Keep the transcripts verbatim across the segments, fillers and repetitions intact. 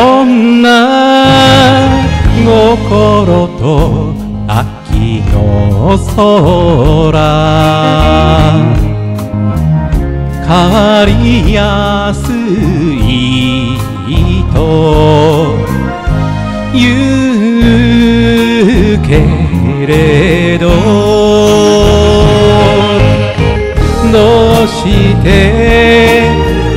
女心と秋の空変わりやすいと言うけれどどうして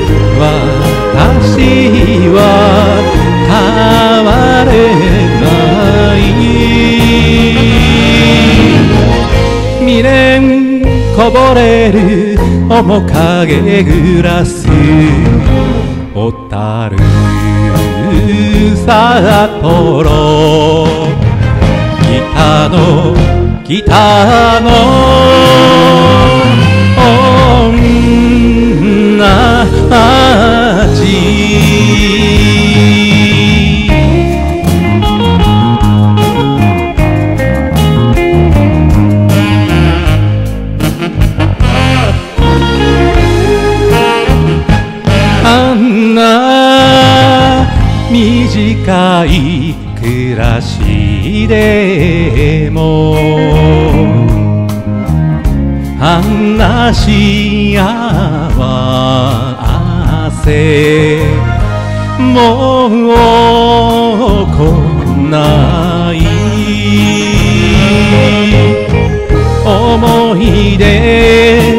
私は変われない未練こぼれる面影グラス小樽札幌北の北の女たちあんな短い暮らしでもあんな幸せもう来ない思い出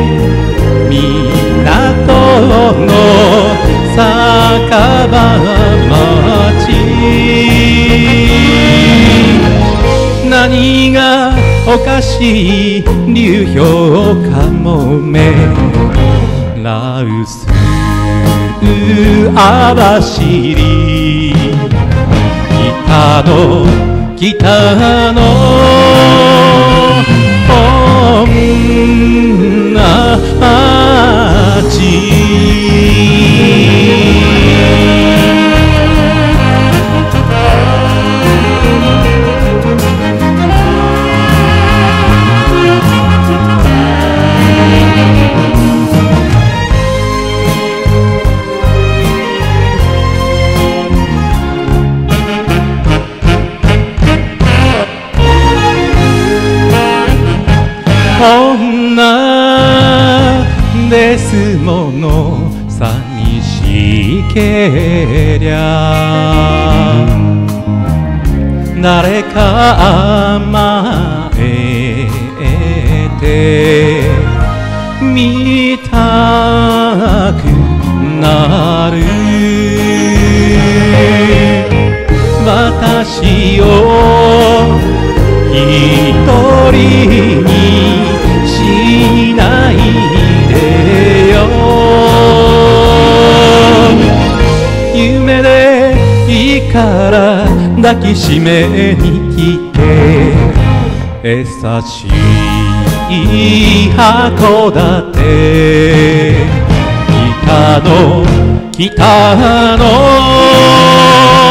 港の酒場町何がおかしい流氷かもめラウス網走北の北の女たち女ですもの寂しけりゃ誰か甘えてみたくなる私を一人にしないでよ夢でいいから抱きしめに来て優しい函館北の北の